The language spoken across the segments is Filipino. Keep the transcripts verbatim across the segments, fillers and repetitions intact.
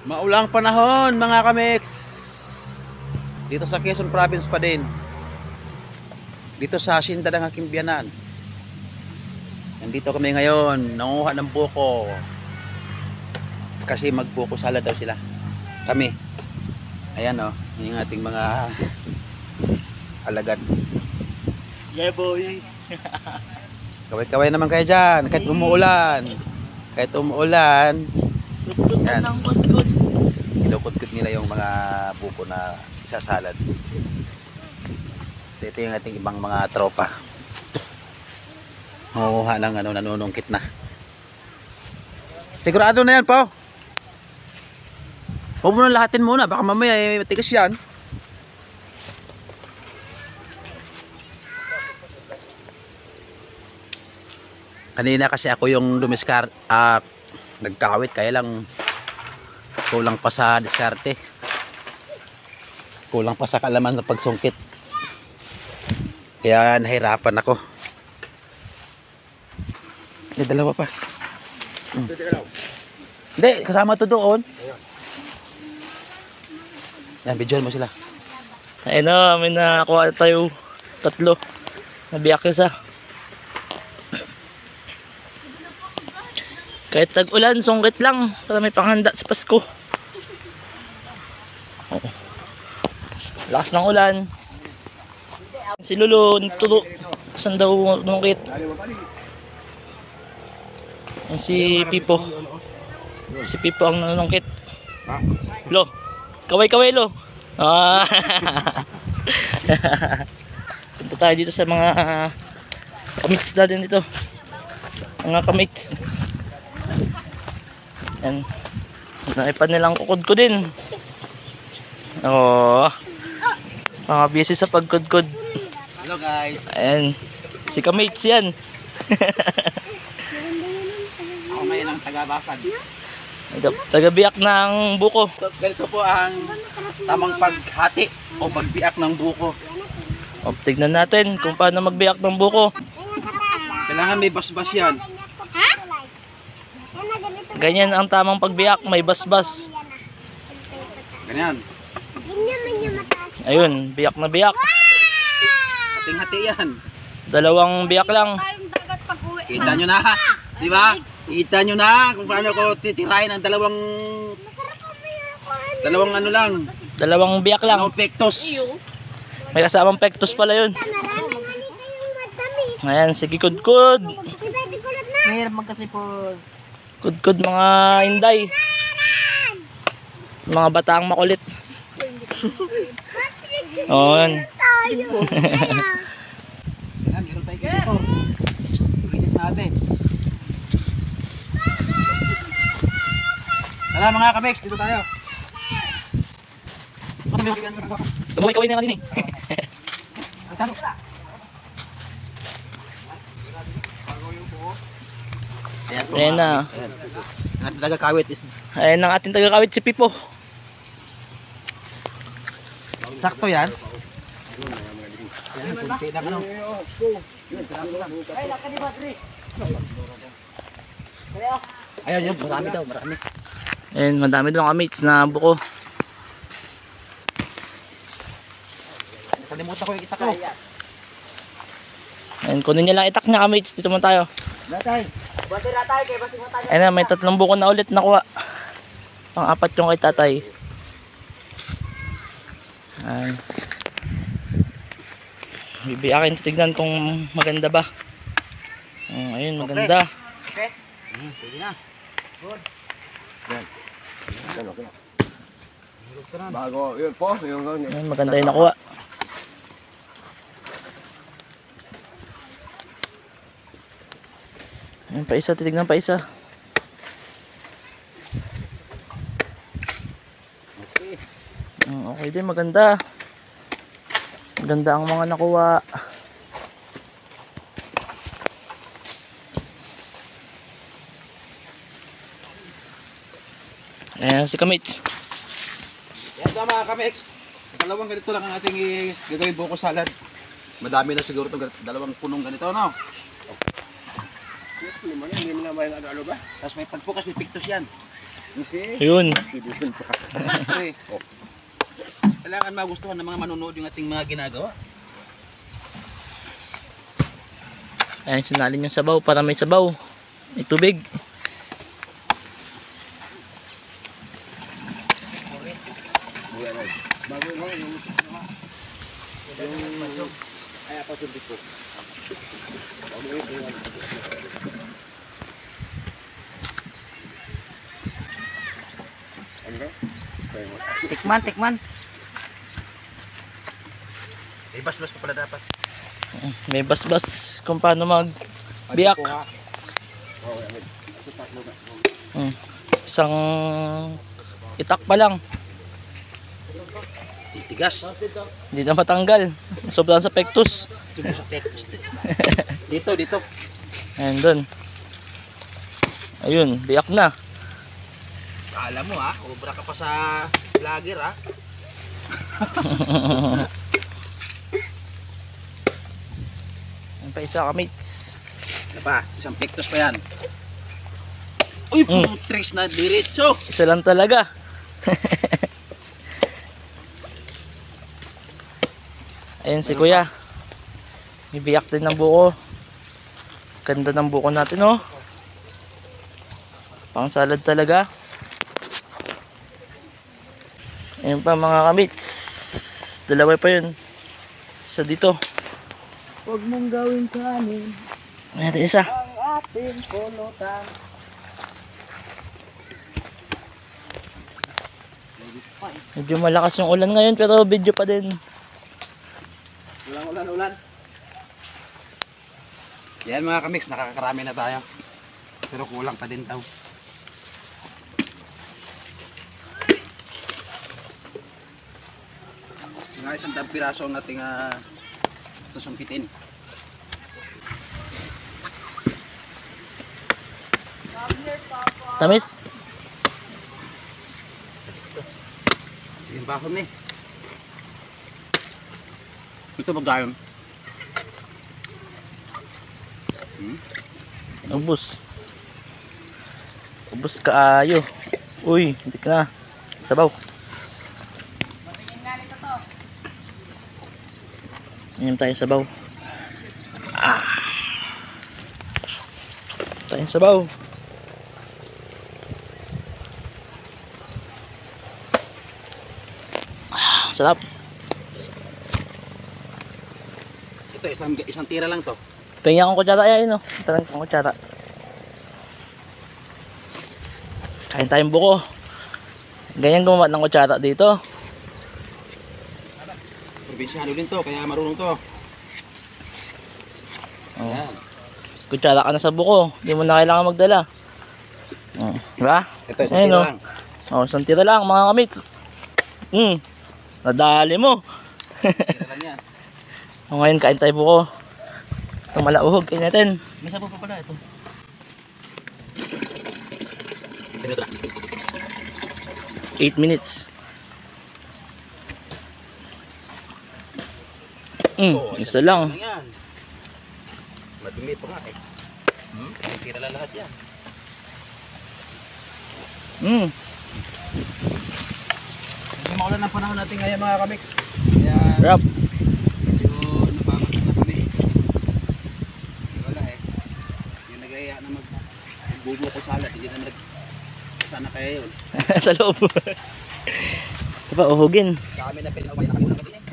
Maulang panahon mga kamix. Dito sa Quezon Province pa din. Dito sa Hacienda ng aking biyanan. Nandito kami ngayon, nanguha ng buko. Kasi magbuko salad daw sila. Kami. Ayan o, oh, yung ating mga alagad. Yeah boy. Kaway-kaway naman kayo dyan, kahit umuulan. Kahit umuulan. Yan. Kinukudkod nila yung mga buko na isasalad. Ito yung ating ibang mga tropa. Makuha ng ano, nanunungkit na. Sigurado na yan, Pao. Huwag mo na lahatin muna, baka mamaya eh, matigas yan. Kanina kasi ako yung dumiskar, uh, nagkawit, kaya lang kulang pa sa diskarte. Kulang pa sa kalaman sa pagsungkit. Kaya nahirapan ako. May dalawa pa. Hmm. Hindi, kasama to doon. Yan, videoan mo sila. Ayun na, may nakakuha tayo tatlo. Nabiyak isa. Kahit tag-ulan, sungkit lang para may panghanda sa Pasko. Oh. Lakas ng ulan. Si Lolo nagturo. Saan daw nungkit? Si Pipo. Si Pipo ang nanungkit. Lo, kaway-kaway lo. Ah. Punta tayo dito sa mga kamits natin dito. Mga kamits. Yan. Naipad nilang kukod ko din. Oh. Mga busy sa pagkudkod. Hello guys. Ayan. Si kamates yan. Ako ngayon ang taga-basag. Taga-biyak ng buko. Ganito po ang tamang paghati o pagbiyak ng buko. O, tignan natin kung paano magbiyak ng buko. Kailangan may basbas yan. Ganyan ang tamang pagbiyak, may basbas. Ganyan. Ayun, biyak na biyak. Hating-hati yan. Dalawang biyak lang. Kita nyo na. Di ba? Kita nyo na kung paano ko titirahin ang dalawang dalawang ano lang. Dalawang biyak lang. No pectus. May kasamang pectus pala yun. Ayan, sige kudkud. Mayroon magkasipod. Kudkud mga inday. Mga bataang makulit. Oh, yan. Yan, meron tayo dito. Ulitin natin. Tara mga kamix, dito tayo. Kaway-kaway na natin eh. Ayan na. Ang taga-kawit is Ayan ang ating taga-kawit si Pipo. sakto yan. Yan, kunti lang ano. Ayun, yun, marami daw, marami. Ayan, madami daw kamates na buko. Kalimutan ko yung itak ko. Ayan, kunin niya lang itak niya kamates. Dito muna tayo. Datay. Ayan na, may tatlong buko na ulit nakuha. Pang-apat yung kay tatay. Ayan. Bibiyakin, titignan kung maganda ba. Oh, ayun, maganda. Okay. Hmm, pwede na. Good. Yan. Yan, okay. Bago, yun po, yung ganyan. Ayan, maganda yung nakuha. Ayan, pa isa, titignan pa isa. Okay. Oh, okay din, maganda. Maganda ang mga nakuha. Ayan si kamates. Yan daw mga kamix. Dalawang ganito lang ang ating gagawin buko salad. Madami na siguro itong dalawang punong ganito, no? Okay. Tapos may pagpukas, may pictus yan. Yun. Pre, oh. Kailangan magustuhan ng mga manonood yung ating mga ginagawa. Ayan, sinalin yung sabaw para may sabaw. May tubig. Tikman, tikman. Eh, bas-bas pa pala dapat. May basbas kung paano mag biyak. Hmm. Isang itak pa lang. Tigas. Hindi na matanggal. Sobrang sa pectus. Dito, dito. Ayan doon. Ayun, biyak na. Alam mo ha, obra ka pa sa vlogger ha. Ayan pa isa kamates. Ano pa? Isang pektos pa yan. Uy, Mm. putres na diretso. Isa lang talaga. Ayan si kuya. Ibiyak din ng buko. Ganda ng buko natin oh. Pang salad talaga. Ayan pa mga kamits. Dalawa pa yun. Isa dito. Huwag mong gawin kanin Ayan isa. ang ating pulutan. Medyo malakas yung ulan ngayon pero video pa din. Ulan, ulan, ulan. Yan mga kamix, nakakarami na tayo. Pero kulang pa din daw. Nga isang dab piraso ang ating uh, susumpitin. Tamis? Yung bakon eh. Ito magdayon. Hmm? Ubus. Ubus kaayo. Uy, hindi ka na. Sabaw. Ayan tayo sabaw. Ah. Tayo sabaw. Ah, sarap. Ito isang, isang tira lang to. Tingnan akong kutsara. Ayan o. Tarang akong kutsara. Kain tayong buko. Ganyan gumawa ng kutsara dito. Probinsyano din to, kaya marunong to. Oh. Yan. Kutsara ka na sa buko. Hindi mo na kailangan magdala. Oh. Diba? Ito isang Ayun, tira oh. lang. Oh, isang tira lang mga kamits. Hmm. Nadali mo. Tira lang yan. O ngayon kain tayo buko. Itong malauhog kain natin. May sabaw pa pala ito. Ito lang. eight minutes. Hmm, Oh, isa lang. Yan. Madumi pa nga eh. Hmm? May tira lang lahat yan. Hmm. Hindi maulan ang panahon natin ngayon mga kamix. Kaya Sarap. medyo nababat na kami. Wala eh. Yung nag-aya na mag-bubo ko salad. Hindi na nag... Sana kaya yun. Sa loob. Diba, uhugin. Sa amin na pinaway na kami na kami eh.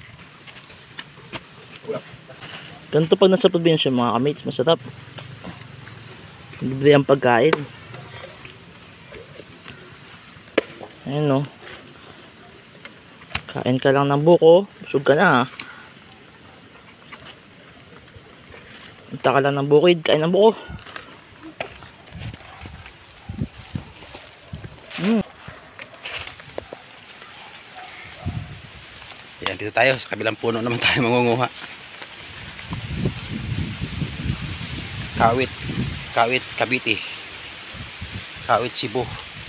Ganito pag nasa probinsya mga kamates, masarap. Libre ang pagkain. Ayan o. Kain ka lang ng buko, busog ka na ha. Punta ka lang ng bukid, kain ng buko. Mm. Yan, dito tayo. Sa kabilang puno naman tayo mangunguha. Kawit. Kawit, Cavite. Kawit, Cebu.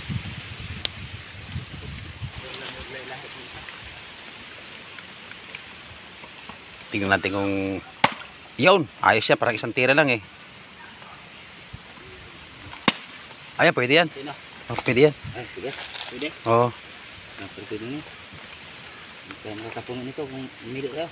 Tingnan natin kung... Yun! Ayos siya. Parang isang tira lang eh. Ayan, pwede yan. Oh, pwede yan. Ay, sige. Pwede. Oo. Ah, pwede din eh. Kaya makakapunan nito kung umili tayo.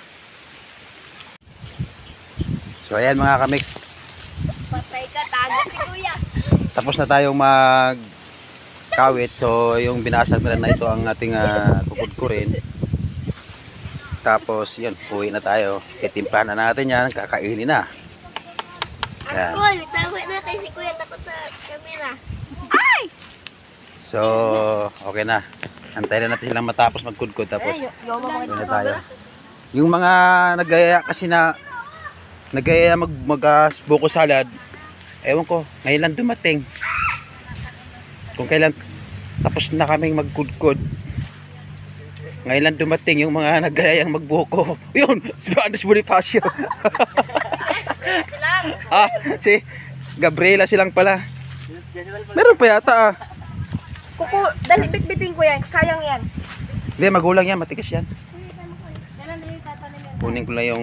So ayan mga kamix. Patay ka, tago si kuya. Tapos na tayong mag kawit. So yung binasag na na ito ang ating uh, kukudkurin. Tapos yun, uwi na tayo. Itimplahan na natin yan. Kakainin na. Yan. Cool, tama na kay si kuya takot sa camera. Ay! So okay na. Antayin na natin silang matapos magkudkod. Tapos Ay, yung mga uwi na tayo. Yung mga nagaya kasi na nagaya mag, mag uh, buko salad. Ewan ko, ngayon lang dumating. Kung kailan tapos na kaming magkudkod. Ngayon lang dumating yung mga nagayang magbuko. Yun, si Andres Bonifacio. silang. Ah, si Gabriela silang pala. Meron pa yata ah. Kuko, dali bitbitin ko yan, sayang yan. Hindi, magulang yan, matigas yan. Kailan na yung tatanim yan? Kunin ko lang yung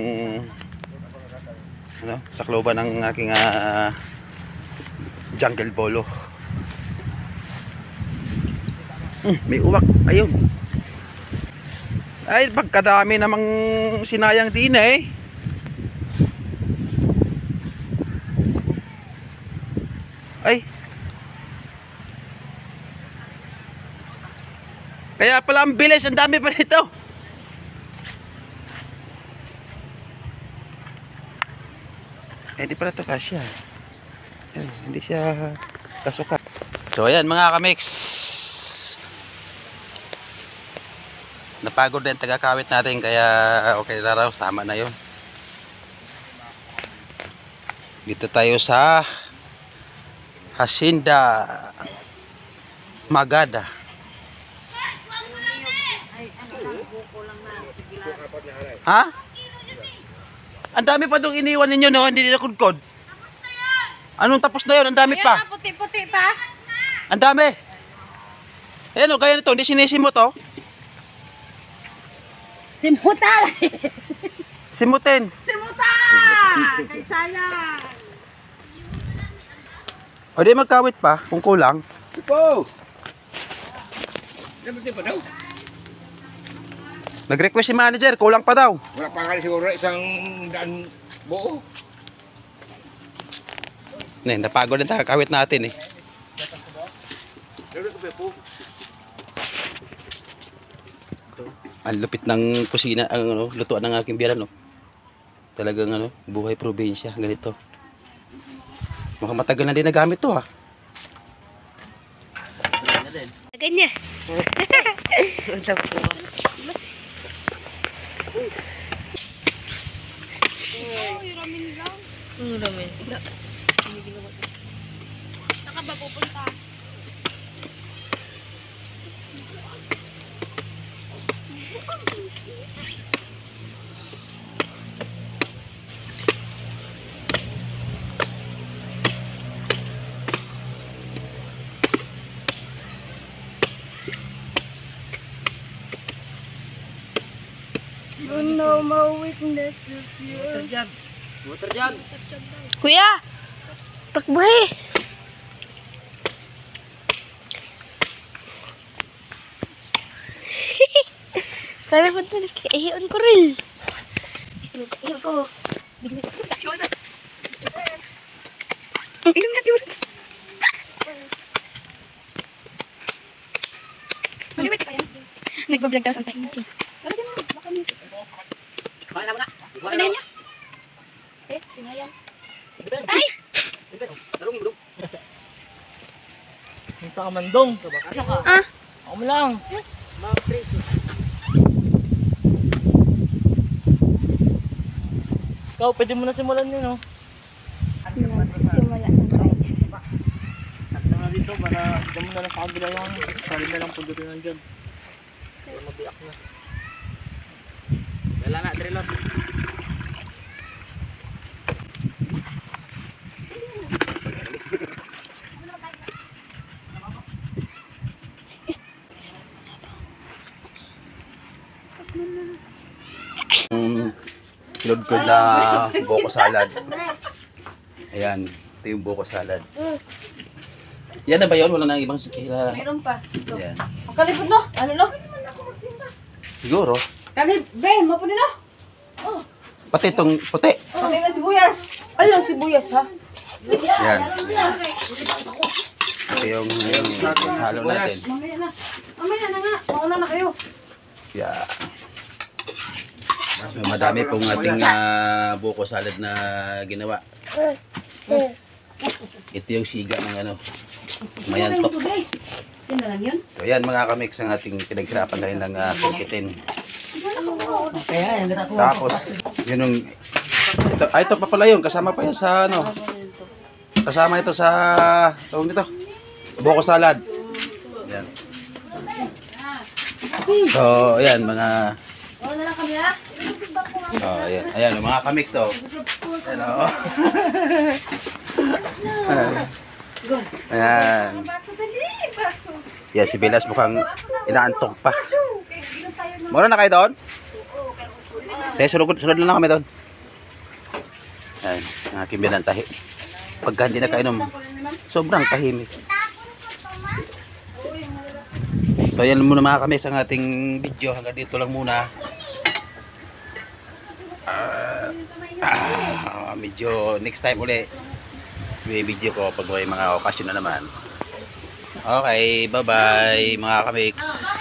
ano, sakloban ng aking ah, jungle bolo. Hmm, may uwak, ayun. Ay, pagkadami namang sinayang din eh. Ay. Kaya pala ang bilis, ang dami pa nito. Eh, di pala ito kasya. Eh, hindi siya kasukat. So, ayan mga kamix. Napagod na yung tagakawit natin, kaya okay na raw, tama na yun. Dito tayo sa Hacienda Magada. Ha? Ang dami pa doon iniwan ninyo, no? Hindi nila kudkod. Anong tapos na yun? Ang dami pa. Ayan, puti-puti pa. Ang dami. Ayan o, kaya nito, hindi sinisimot o. Simuta! Simutin. Simuta! Kay sayang. O di magkawit pa, kung kulang. Ipo! Dapat pa daw. Nag-request si manager, kulang pa daw. Wala pa nga siguro isang daan buo. Ne, napagod na kakawit natin eh. Ang lupit ng kusina, ang ano, lutuan ng aking biyanan, no. Talagang ano, buhay probinsya, ganito. Mukhang matagal na din nagamit to, ha. Ganyan. Ang dami. Saka ba pupunta? You know my weaknesses, you. Water jug. Kuya! Takbo eh! Kaya po ito, ihiyon ko rin. Ihiyon ko. Bigla ko. Ang ilong natin ulit. Maliwit ka yan. Nagbablog daw sa tayo. Baka mo, baka mo. Baka na mo na. Baka na niya. Eh, sinayan. Ay! Darong bro. Sa kamandong. Ah! Ako mo lang. Mga preso. Ikaw, pwede mo na simulan yun, no? Simula ng rice. Sakta na dito para dyan mo na lang sa kabila yung sarili na lang pundutin lang dyan. Para mabiyak na. Dala na, Trilon. Mm, Sinudkod na buko salad. Ayan, ito yung buko salad. Yan na ba yun? Wala nang ibang sila. Mayroon pa. Ito. Yan. Ang kalipot no? Ano no? Siguro. Kalip, Ben, mo po din no? Pati itong puti. Pati na sibuyas. Ay, lang sibuyas ha? Yan. Ito yung, yung halo natin. Mamaya na. Mamaya na nga. Mauna na kayo. Yeah. Madami pong ating uh, buko salad na ginawa. Ito yung siga ng ano. Mayantok. Ito guys. Yan na lang yun. So yan mga kamix ang ating pinaghirapan dahil ng uh, kumpitin. Kaya, yan kita ko. Tapos, yun yung... Ito, ah, ito pa pala yun. Kasama pa yan sa ano. Kasama ito sa... Tawag nito. Buko salad. Yan. So, ayan mga... Wala na lang kami ha? Oh, ayan. Ayan, yung mga kamix. So, ayan, oh. Ayan. Yan, si Belas mukhang inaantok pa. Muna na kayo doon? Kaya sunod, sunod lang na kami doon. Ayan, ang aking binantahi. Pagka hindi na kainom, sobrang tahimik. So yan muna mga kami sa ating video. Hanggang dito lang muna. Uh, ah, medyo next time uli may video ko pag may mga okasyon na naman. Okay, bye bye mga kamix.